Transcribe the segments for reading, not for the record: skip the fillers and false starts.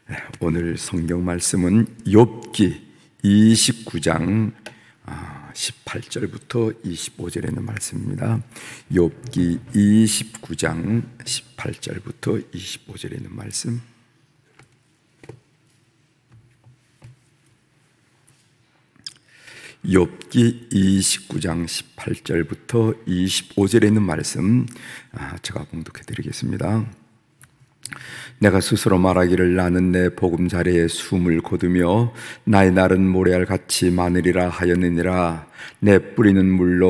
오늘 성경 말씀은 욥기 29장 18절부터 25절에 있는 말씀입니다. 욥기 29장 18절부터 25절에 있는 말씀. 욥기 29장 18절부터 25절에 있는 말씀 제가 봉독해 드리겠습니다. 내가 스스로 말하기를 나는 내 보금자리에 숨을 거두며 나의 날은 모래알같이 많으리라 하였느니라. 내 뿌리는 물로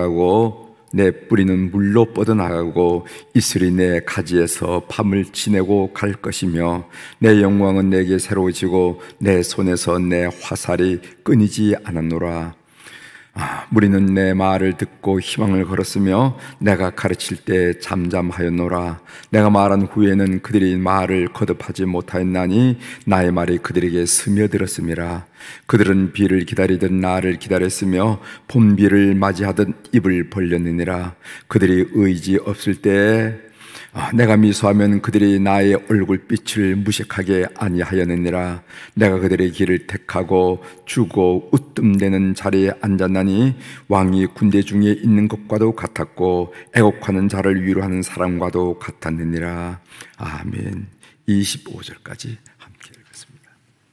뻗어나가고 이슬이 내 가지에서 밤을 지내고 갈 것이며 내 영광은 내게 새로워지고 내 손에서 내 화살이 끊이지 않았노라. 무리는 내 말을 듣고 희망을 걸었으며 내가 가르칠 때 잠잠하였노라. 내가 말한 후에는 그들이 말을 거듭하지 못하였나니 나의 말이 그들에게 스며들었음이라. 그들은 비를 기다리듯 나를 기다렸으며 봄비를 맞이하듯 입을 벌렸느니라. 그들이 의지 없을 때에 내가 미소하면 그들이 나의 얼굴빛을 무식하게 아니하였느니라. 내가 그들의 길을 택하고 주고 웃뜸대는 자리에 앉았나니 왕이 군대 중에 있는 것과도 같았고 애곡하는 자를 위로하는 사람과도 같았느니라. 아멘. 25절까지 함께 읽겠습니다.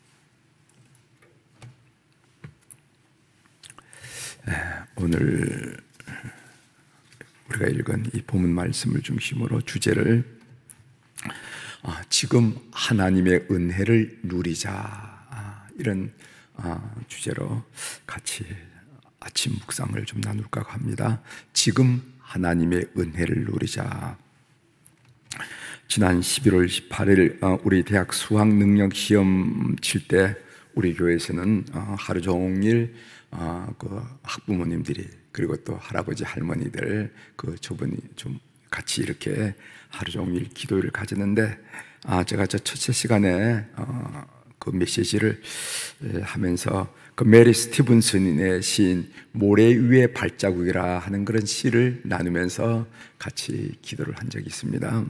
오늘 우리가 읽은 이 본문 말씀을 중심으로 주제를 지금 하나님의 은혜를 누리자, 이런 주제로 같이 아침 묵상을 좀 나눌까 합니다. 지금 하나님의 은혜를 누리자. 지난 11월 18일 우리 대학 수학 능력 시험 칠 때 우리 교회에서는 하루 종일 그 학부모님들이 그리고 또 할아버지 할머니들 저분이 좀 같이 이렇게 하루 종일 기도를 가졌는데 제가 저 첫째 시간에 그 메시지를 하면서 그 메리 스티븐슨의 시인 모래 위의 발자국이라 하는 그런 시를 나누면서 같이 기도를 한 적이 있습니다.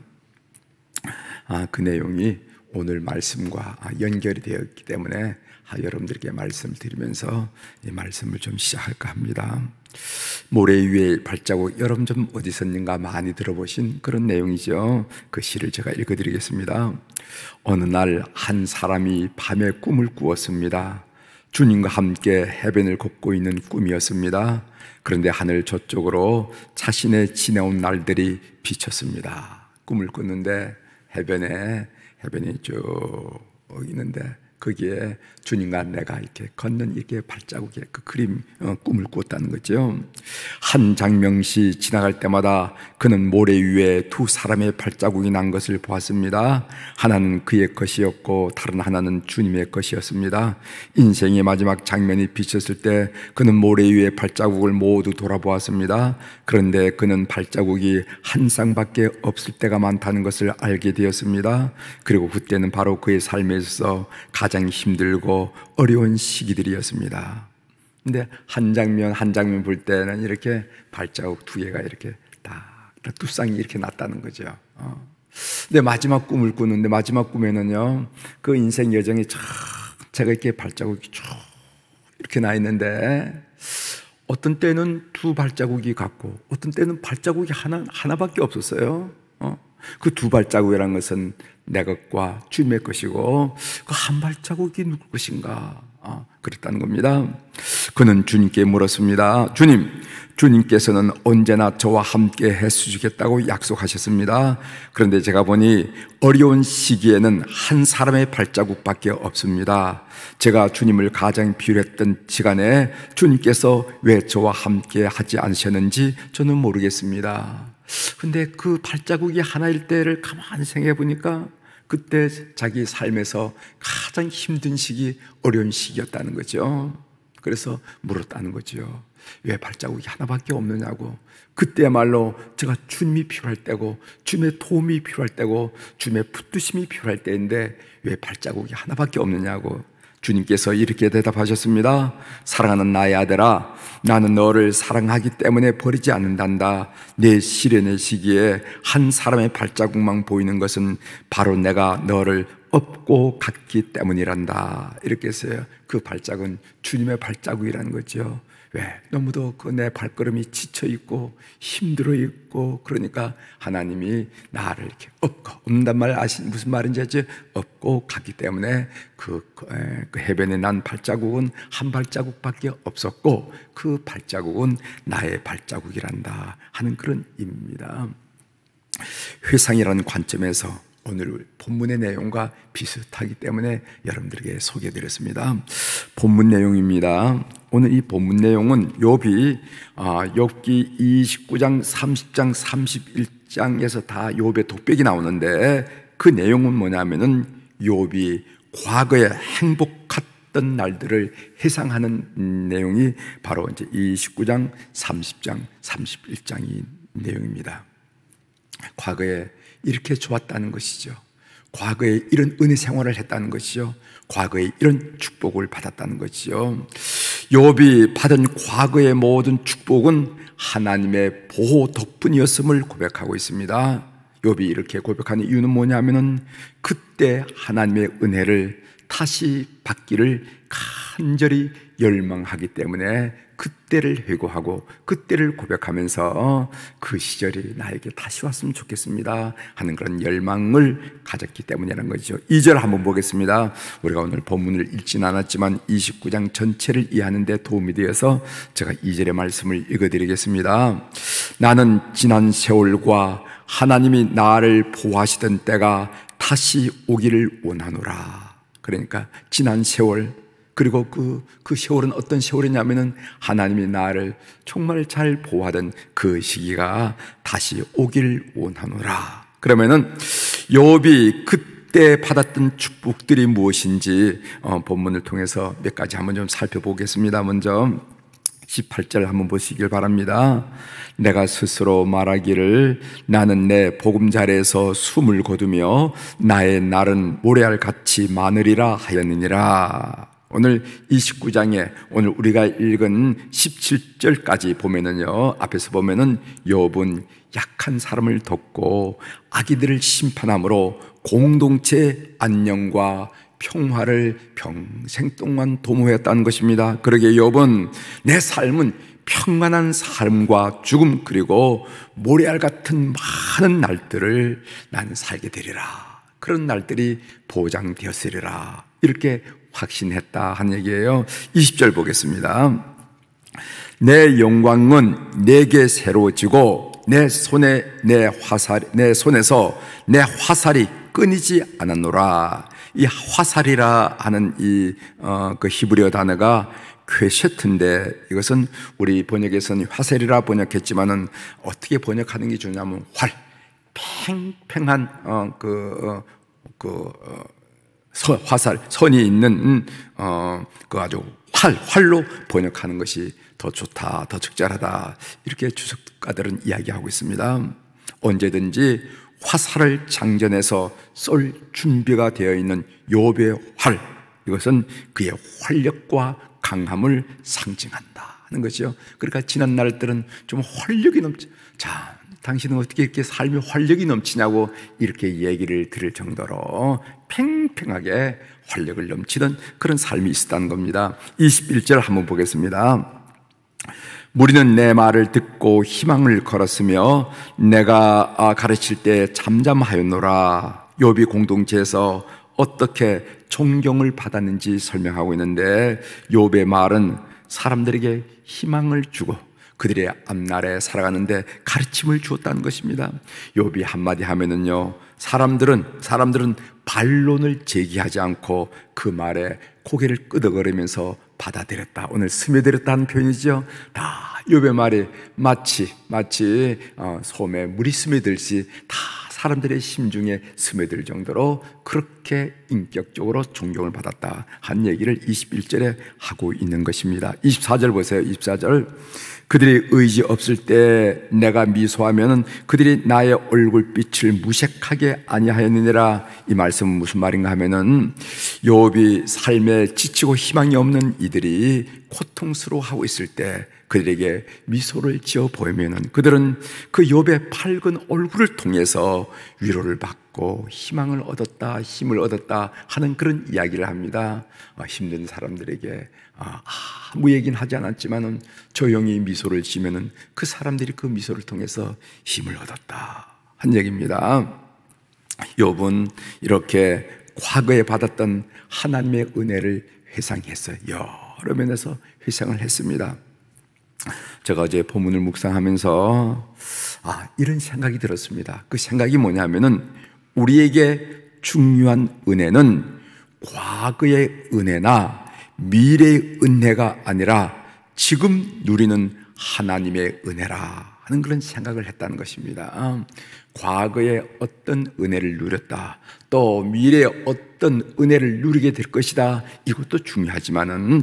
그 내용이 오늘 말씀과 연결이 되어 있기 때문에 여러분들께 말씀을 드리면서 이 말씀을 좀 시작할까 합니다. 모래 위에 발자국, 여러분 좀 어디서인가 많이 들어보신 그런 내용이죠. 그 시를 제가 읽어드리겠습니다. 어느 날 한 사람이 밤에 꿈을 꾸었습니다. 주님과 함께 해변을 걷고 있는 꿈이었습니다. 그런데 하늘 저쪽으로 자신의 지내온 날들이 비쳤습니다. 꿈을 꿨는데 해변이 쭉 있는데 거기에 주님과 내가 이렇게 걷는 이렇게 발자국의 그 그림, 꿈을 꾸었다는 거죠. 한 장명시 지나갈 때마다 그는 모래 위에 두 사람의 발자국이 난 것을 보았습니다. 하나는 그의 것이었고 다른 하나는 주님의 것이었습니다. 인생의 마지막 장면이 비쳤을 때 그는 모래 위에 발자국을 모두 돌아보았습니다. 그런데 그는 발자국이 한 쌍밖에 없을 때가 많다는 것을 알게 되었습니다. 그리고 그때는 바로 그의 삶에 있어서 가장 힘들고 어려운 시기들이었습니다. 근데 한 장면 볼 때는 이렇게 발자국 두 개가 이렇게 두 쌍이 이렇게 났다는 거죠. 근데 마지막 꿈을 꾸는데 마지막 꿈에는요, 그 인생 여정이 제가 이렇게 발자국이 쭉 이렇게 나 있는데 어떤 때는 두 발자국이 같고 어떤 때는 발자국이 하나밖에 없었어요. 그 두 발자국이라는 것은 내 것과 주님의 것이고 그 한 발자국이 누구 것인가 그랬다는 겁니다. 그는 주님께 물었습니다. 주님께서는 언제나 저와 함께 해주시겠다고 약속하셨습니다. 그런데 제가 보니 어려운 시기에는 한 사람의 발자국밖에 없습니다. 제가 주님을 가장 필요했던 시간에 주님께서 왜 저와 함께 하지 않으셨는지 저는 모르겠습니다. 근데 그 발자국이 하나일 때를 가만히 생각해 보니까 그때 자기 삶에서 가장 힘든 시기, 어려운 시기였다는 거죠. 그래서 물었다는 거죠. 왜 발자국이 하나밖에 없느냐고. 그때야말로 제가 주님이 필요할 때고 주님의 도움이 필요할 때고 주님의 붙드심이 필요할 때인데 왜 발자국이 하나밖에 없느냐고. 주님께서 이렇게 대답하셨습니다. 사랑하는 나의 아들아, 나는 너를 사랑하기 때문에 버리지 않는단다. 내 시련의 시기에 한 사람의 발자국만 보이는 것은 바로 내가 너를 업고 갔기 때문이란다. 이렇게 했어요. 그 발자국은 주님의 발자국이라는 거죠. 왜? 너무도 그 내 발걸음이 지쳐 있고 힘들어 있고, 그러니까 하나님이 나를 이렇게 업는단 말 아시는 무슨 말인지 알죠? 업고 갔기 때문에 그 해변에 난 발자국은 한 발자국밖에 없었고, 그 발자국은 나의 발자국이란다 하는 그런 의미입니다. 회상이라는 관점에서 오늘 본문의 내용과 비슷하기 때문에 여러분들에게 소개해드렸습니다. 본문 내용입니다. 오늘 이 본문 내용은 욥기 29장, 30장, 31장에서 다 욥의 독백이 나오는데, 그 내용은 뭐냐면은 욥이 과거에 행복했던 날들을 회상하는 내용이 바로 이제 29장, 30장, 31장이 내용입니다. 과거에 이렇게 좋았다는 것이죠. 과거에 이런 은혜 생활을 했다는 것이죠. 과거에 이런 축복을 받았다는 것이죠. 욥이 받은 과거의 모든 축복은 하나님의 보호 덕분이었음을 고백하고 있습니다. 욥이 이렇게 고백하는 이유는 뭐냐면은 그때 하나님의 은혜를 다시 받기를 간절히 열망하기 때문에 그때를 회고하고 그때를 고백하면서 그 시절이 나에게 다시 왔으면 좋겠습니다 하는 그런 열망을 가졌기 때문이라는 거죠. 2절 한번 보겠습니다. 우리가 오늘 본문을 읽지는 않았지만 29장 전체를 이해하는 데 도움이 되어서 제가 2절의 말씀을 읽어드리겠습니다. 나는 지난 세월과 하나님이 나를 보호하시던 때가 다시 오기를 원하노라. 그러니까 지난 세월, 그리고 그 세월은 어떤 세월이냐면은 하나님이 나를 정말 잘 보호하던 그 시기가 다시 오길 원하노라. 그러면은 욥이 그때 받았던 축복들이 무엇인지 본문을 통해서 몇 가지 한번 좀 살펴보겠습니다. 먼저 18절 한번 보시길 바랍니다. 내가 스스로 말하기를 나는 내 보금자리에서 숨을 거두며 나의 날은 모래알같이 많으리라 하였느니라. 오늘 29장에 오늘 우리가 읽은 17절까지 보면은요, 앞에서 보면은 욥은 약한 사람을 돕고 아기들을 심판함으로 공동체 안녕과 평화를 평생 동안 도모했다는 것입니다. 그러기에 욥은 내 삶은 평안한 삶과 죽음 그리고 모래알 같은 많은 날들을 나는 살게 되리라. 그런 날들이 보장되었으리라. 이렇게 확신했다 하는 얘기예요. 20절 보겠습니다. 내 영광은 내게 새로워지고 내 손에서 내 화살이 끊이지 않았노라. 이 화살이라 하는 그 히브리어 단어가 퀘셰트인데, 이것은 우리 번역에서는 화살이라 번역했지만은 어떻게 번역하는 게 좋냐면 팽팽한 화살, 선이 있는 그 아주 활로 번역하는 것이 더 좋다, 더 적절하다, 이렇게 주석가들은 이야기하고 있습니다. 언제든지 화살을 장전해서 쏠 준비가 되어 있는 욥의 활, 이것은 그의 활력과 강함을 상징한다 하는 것이죠. 그러니까 지난 날들은 좀 활력이 자, 당신은 어떻게 이렇게 삶에 활력이 넘치냐고 이렇게 얘기를 들을 정도로 팽팽하게 활력을 넘치던 그런 삶이 있었다는 겁니다. 21절 한번 보겠습니다. 무리는 내 말을 듣고 희망을 걸었으며 내가 가르칠 때 잠잠하였노라. 욥이 공동체에서 어떻게 존경을 받았는지 설명하고 있는데, 욥의 말은 사람들에게 희망을 주고 그들의 앞날에 살아가는데 가르침을 주었다는 것입니다. 욥이 한마디 하면은요, 사람들은 반론을 제기하지 않고 그 말에 고개를 끄덕거리면서 받아들였다. 오늘 스며들었다는 표현이죠. 다 욥의 말이 마치 솜에 물이 스며들듯이 다 사람들의 심중에 스며들 정도로 그렇게 인격적으로 존경을 받았다 한 얘기를 21절에 하고 있는 것입니다. 24절 보세요. 24절. 그들이 의지 없을 때 내가 미소하면은 그들이 나의 얼굴빛을 무색하게 아니하였느니라. 이 말씀은 무슨 말인가 하면은 욥이 삶에 지치고 희망이 없는 이들이 고통스러워하고 있을 때 그들에게 미소를 지어 보이면은 그들은 그 욥의 밝은 얼굴을 통해서 위로를 받고 희망을 얻었다, 힘을 얻었다 하는 그런 이야기를 합니다. 힘든 사람들에게 아무 얘기는 하지 않았지만은 조용히 미소를 지면은 그 사람들이 그 미소를 통해서 힘을 얻었다 한 얘기입니다. 욥은 이렇게 과거에 받았던 하나님의 은혜를 회상했어요. 여러 면에서 회상을 했습니다. 제가 어제 본문을 묵상하면서 이런 생각이 들었습니다. 그 생각이 뭐냐면은 우리에게 중요한 은혜는 과거의 은혜나 미래의 은혜가 아니라 지금 누리는 하나님의 은혜라 하는 그런 생각을 했다는 것입니다. 과거에 어떤 은혜를 누렸다, 또 미래에 어떤 은혜를 누리게 될 것이다, 이것도 중요하지만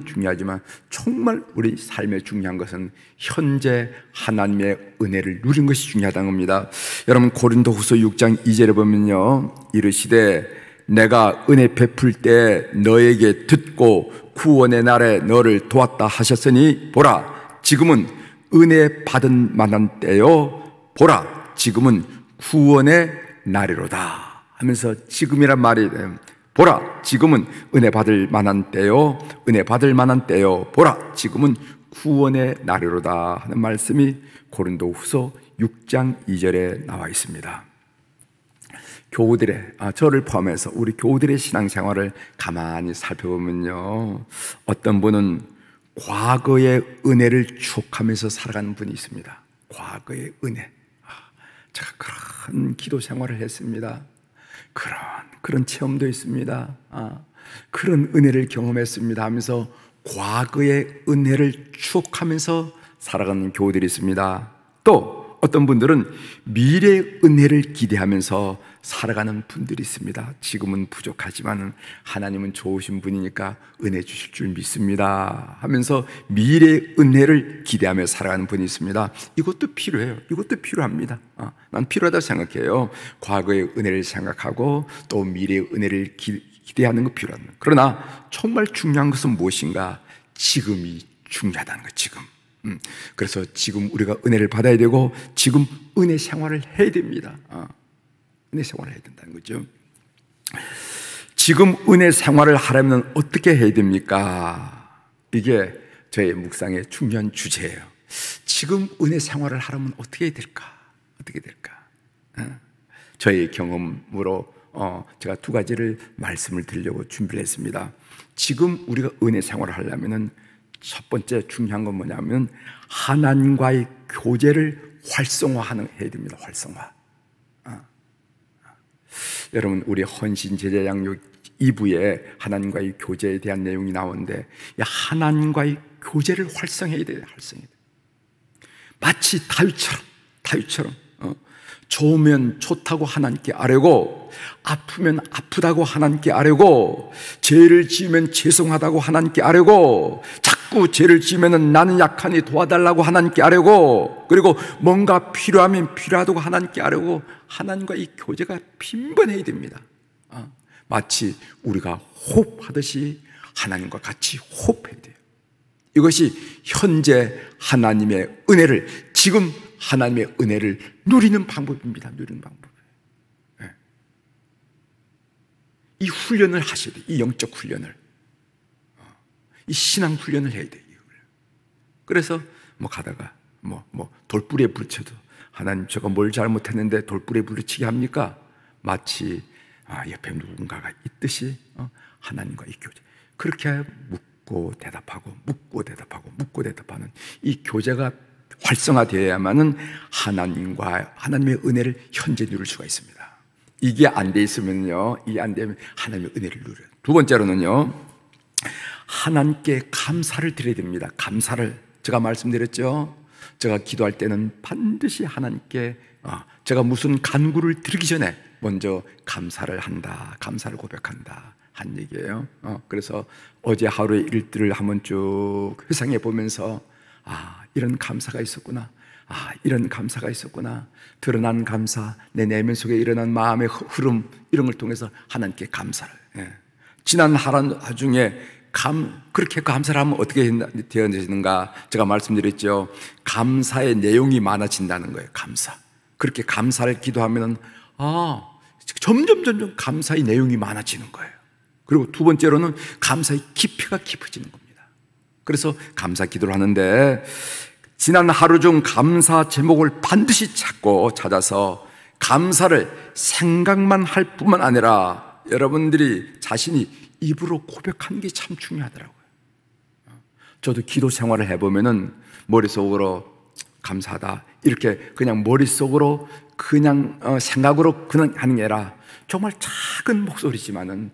정말 우리 삶에 중요한 것은 현재 하나님의 은혜를 누린 것이 중요하다는 겁니다. 여러분, 고린도후서 6장 2절에 보면요, 이르시되 내가 은혜 베풀 때 너에게 듣고 구원의 날에 너를 도왔다 하셨으니 보라 지금은 은혜 받은 만한 때요, 보라 지금은 구원의 날이로다 하면서 지금이란 말이 보라 지금은 은혜 받을 만한 때요, 은혜 받을 만한 때요, 보라 지금은 구원의 날이로다 하는 말씀이 고린도후서 6장 2절에 나와 있습니다. 교우들의, 저를 포함해서 우리 교우들의 신앙생활을 가만히 살펴보면요, 어떤 분은 과거의 은혜를 추억하면서 살아가는 분이 있습니다. 과거의 은혜. 제가 그런 기도 생활을 했습니다. 그런 체험도 있습니다. 그런 은혜를 경험했습니다 하면서 과거의 은혜를 추억하면서 살아가는 교우들이 있습니다. 또 어떤 분들은 미래의 은혜를 기대하면서 살아가는 분들이 있습니다. 지금은 부족하지만 하나님은 좋으신 분이니까 은혜 주실 줄 믿습니다 하면서 미래의 은혜를 기대하며 살아가는 분이 있습니다. 이것도 필요해요. 이것도 필요합니다. 난 필요하다고 생각해요. 과거의 은혜를 생각하고 또 미래의 은혜를 기대하는 거 필요합니다. 그러나 정말 중요한 것은 무엇인가? 지금이 중요하다는 것. 지금. 그래서 지금 우리가 은혜를 받아야 되고 지금 은혜 생활을 해야 됩니다. 은혜 생활을 해야 된다는 거죠. 지금 은혜 생활을 하려면 어떻게 해야 됩니까? 이게 저의 묵상의 중요한 주제예요. 지금 은혜 생활을 하려면 어떻게 해야 될까? 어떻게 될까? 저의 경험으로 제가 두 가지를 말씀을 드리려고 준비를 했습니다. 지금 우리가 은혜 생활을 하려면은 첫 번째 중요한 건 뭐냐면 하나님과의 교제를 활성화해야 됩니다. 활성화. 여러분, 우리 헌신 제자 양육 2부에 하나님과의 교제에 대한 내용이 나오는데 하나님과의 교제를 활성화해야 돼요. 활성화해야 돼요. 마치 다윗처럼 좋으면 좋다고 하나님께 아뢰고 아프면 아프다고 하나님께 아뢰고 죄를 지으면 죄송하다고 하나님께 아뢰고 자꾸 죄를 지으면 나는 약하니 도와달라고 하나님께 아뢰고 그리고 뭔가 필요하면 필요하다고 하나님께 아뢰고 하나님과 이 교제가 빈번해야 됩니다. 마치 우리가 호흡하듯이 하나님과 같이 호흡해야 돼요. 이것이 현재 하나님의 은혜를 지금 하나님의 은혜를 누리는 방법입니다. 누리는 방법. 이 훈련을 하셔야 돼요. 이 영적 훈련을, 이 신앙 훈련을 해야 돼요. 그래서 가다가 돌부리에 부딪혀도 하나님 제가 뭘 잘못했는데 돌부리에 부딪히게 합니까? 마치 옆에 누군가가 있듯이 하나님과 이 교제, 그렇게 묻고 대답하고 묻고 대답하고 묻고 대답하는 이 교제가 활성화되어야만은 하나님의 은혜를 현재 누릴 수가 있습니다. 이게 안 돼 있으면요, 이게 안 되면 하나님의 은혜를 누려요. 두 번째로는요, 하나님께 감사를 드려야 됩니다. 감사를. 제가 말씀드렸죠. 제가 기도할 때는 반드시 하나님께 제가 무슨 간구를 드리기 전에 먼저 감사를 한다, 감사를 고백한다 한 얘기예요. 그래서 어제 하루의 일들을 한번 쭉 회상해 보면서 이런 감사가 있었구나, 이런 감사가 있었구나, 드러난 감사, 내 내면 속에 일어난 마음의 흐름, 이런 걸 통해서 하나님께 감사를. 지난 하루 중에 그렇게 감사를 하면 어떻게 되어지는가? 제가 말씀드렸죠. 감사의 내용이 많아진다는 거예요. 감사. 그렇게 감사를 기도하면 점점 감사의 내용이 많아지는 거예요. 그리고 두 번째로는 감사의 깊이가 깊어지는 겁니다. 그래서 감사 기도를 하는데, 지난 하루 중 감사 제목을 반드시 찾아서 감사를 생각만 할 뿐만 아니라 여러분들이 자신이 입으로 고백하는 게 참 중요하더라고요. 저도 기도 생활을 해보면은 머릿속으로 감사하다 이렇게 그냥 머릿속으로 그냥 생각으로 그냥 하는 게 아니라 정말 작은 목소리지만은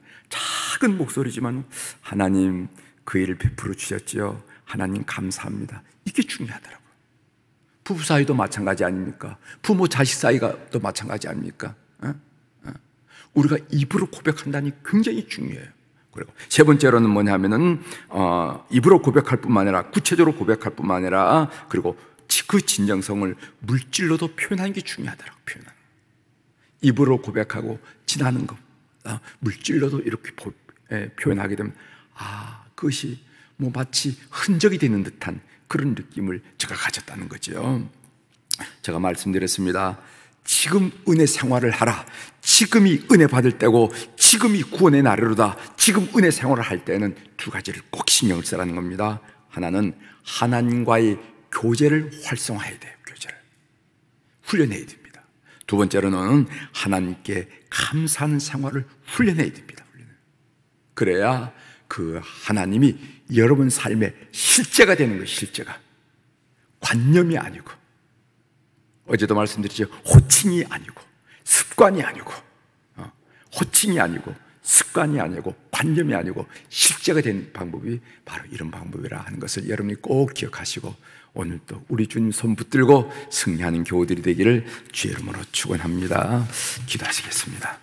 하나님 그 일을 베풀어 주셨지요. 하나님 감사합니다. 이게 중요하더라고요. 부부 사이도 마찬가지 아닙니까? 부모 자식 사이가 또 마찬가지 아닙니까? 우리가 입으로 고백한다니 굉장히 중요해요. 그리고 세 번째로는 뭐냐면은 입으로 고백할 뿐만 아니라 구체적으로 고백할 뿐만 아니라 그리고 그 진정성을 물질로도 표현하는 게 중요하더라고요. 입으로 고백하고 지나는 것, 물질로도 이렇게 표현하게 되면 그것이 뭐 마치 흔적이 되는 듯한 그런 느낌을 제가 가졌다는 거죠. 제가 말씀드렸습니다. 지금 은혜 생활을 하라. 지금이 은혜 받을 때고 지금이 구원의 날이로다. 지금 은혜 생활을 할 때는 두 가지를 꼭 신경을 쓰라는 겁니다. 하나는 하나님과의 교제를 활성화해야 돼요. 교제를 훈련해야 됩니다. 두 번째로는 하나님께 감사하는 생활을 훈련해야 됩니다. 그래야 그 하나님이 여러분 삶의 실제가 되는 거예요. 실제가 관념이 아니고, 어제도 말씀드렸죠. 호칭이 아니고 습관이 아니고, 호칭이 아니고 습관이 아니고 관념이 아니고 실제가 되는 방법이 바로 이런 방법이라 하는 것을 여러분이 꼭 기억하시고, 오늘도 우리 주님 손 붙들고 승리하는 교우들이 되기를 주의 이름으로 축원합니다. 기도하시겠습니다.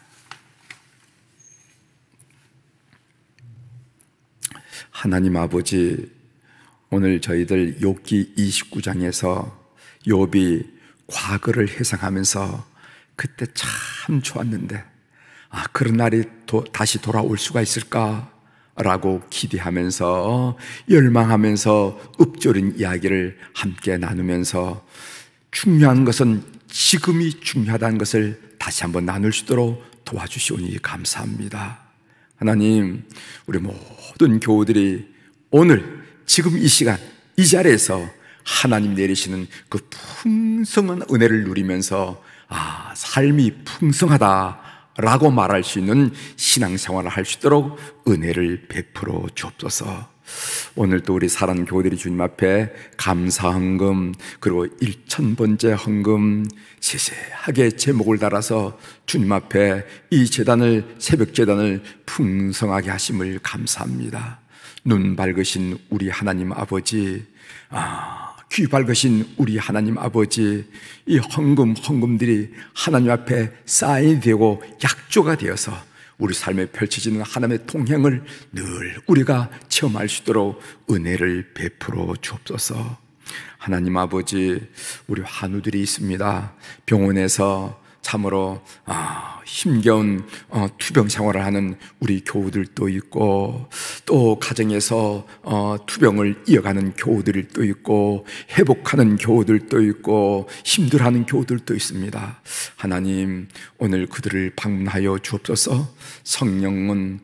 하나님 아버지, 오늘 저희들 욥기 29장에서 욥이 과거를 회상하면서 그때 참 좋았는데 그런 날이 다시 돌아올 수가 있을까라고 기대하면서 열망하면서 읊조린 이야기를 함께 나누면서 중요한 것은 지금이 중요하다는 것을 다시 한번 나눌 수 있도록 도와주시오니 감사합니다. 하나님, 우리 모든 교우들이 오늘 지금 이 시간 이 자리에서 하나님 내리시는 그 풍성한 은혜를 누리면서 삶이 풍성하다라고 말할 수 있는 신앙생활을 할 수 있도록 은혜를 베풀어 주옵소서. 오늘도 우리 사랑하는 교우들이 주님 앞에 감사 헌금 그리고 1000번째 헌금 세세하게 제목을 달아서 주님 앞에 이 제단을, 새벽 제단을 풍성하게 하심을 감사합니다. 눈 밝으신 우리 하나님 아버지, 귀 밝으신 우리 하나님 아버지, 이 헌금들이 하나님 앞에 쌓인이 되고 약조가 되어서 우리 삶에 펼쳐지는 하나님의 통행을 늘 우리가 체험할 수 있도록 은혜를 베풀어 주옵소서. 하나님 아버지, 우리 환우들이 있습니다. 병원에서 참으로 힘겨운 투병 생활을 하는 우리 교우들도 있고, 또 가정에서 투병을 이어가는 교우들도 있고, 회복하는 교우들도 있고, 힘들어하는 교우들도 있습니다. 하나님, 오늘 그들을 방문하여 주옵소서. 성령은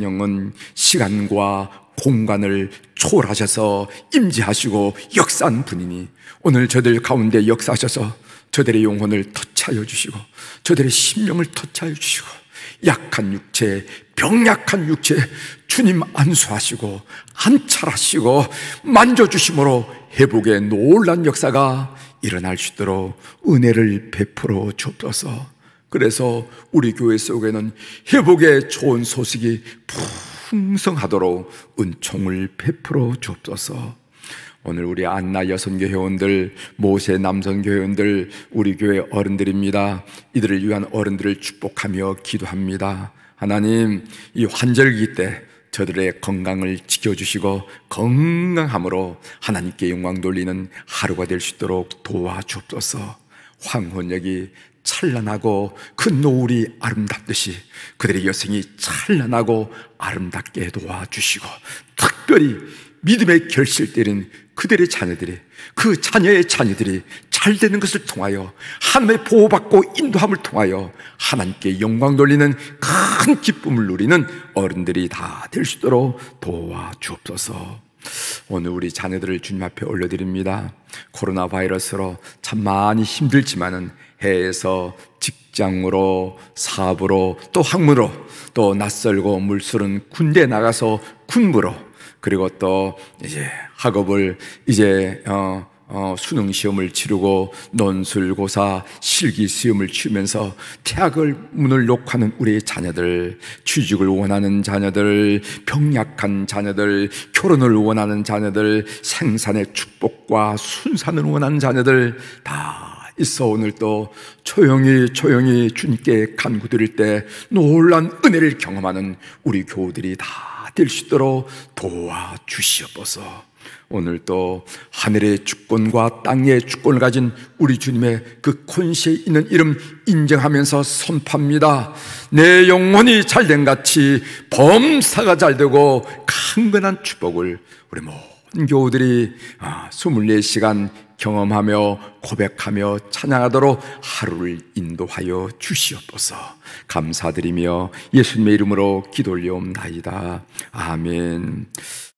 시간과 공간을 초월하셔서 임재하시고 역사한 분이니 오늘 저들 가운데 역사하셔서 저들의 영혼을 터치하여 주시고 저들의 심령을 터치하여 주시고 약한 육체, 병약한 육체 주님 안수하시고 안찰하시고 만져주심으로 회복의 놀란 역사가 일어날 수 있도록 은혜를 베풀어 주옵소서. 그래서 우리 교회 속에는 회복의 좋은 소식이 풍성하도록 은총을 베풀어 주옵소서. 오늘 우리 안나 여성교 회원들, 모세 남성교 회원들, 우리 교회 어른들입니다. 이들을 위한 어른들을 축복하며 기도합니다. 하나님, 이 환절기 때 저들의 건강을 지켜주시고 건강함으로 하나님께 영광 돌리는 하루가 될 수 있도록 도와주옵소서. 황혼역이 찬란하고 그 노을이 아름답듯이 그들의 여생이 찬란하고 아름답게 도와주시고, 특별히 믿음의 결실 때린 그들의 자녀들이, 그 자녀의 자녀들이 잘 되는 것을 통하여 하나님의 보호받고 인도함을 통하여 하나님께 영광 돌리는 큰 기쁨을 누리는 어른들이 다 될 수 있도록 도와주옵소서. 오늘 우리 자녀들을 주님 앞에 올려드립니다. 코로나 바이러스로 참 많이 힘들지만은 해에서 직장으로, 사업으로, 또 학문으로, 또 낯설고 물쓰는 군대에 나가서 군부로, 그리고 또 이제 학업을 이제 수능 시험을 치르고 논술고사 실기 시험을 치면서 대학을 문을 놓고하는 우리의 자녀들, 취직을 원하는 자녀들, 병약한 자녀들, 결혼을 원하는 자녀들, 생산의 축복과 순산을 원하는 자녀들 다 있어 오늘 또 조용히 주님께 간구드릴 때 놀란 은혜를 경험하는 우리 교우들이 다 될 수 있도록 도와주시옵소서. 오늘 또 하늘의 주권과 땅의 주권을 가진 우리 주님의 그 권세에 있는 이름 인정하면서 선포합니다. 내 영혼이 잘된 같이 범사가 잘되고 강건한 축복을 우리 모든 교우들이 24시간 경험하며 고백하며 찬양하도록 하루를 인도하여 주시옵소서. 감사드리며 예수님의 이름으로 기도 올려옵나이다. 아멘.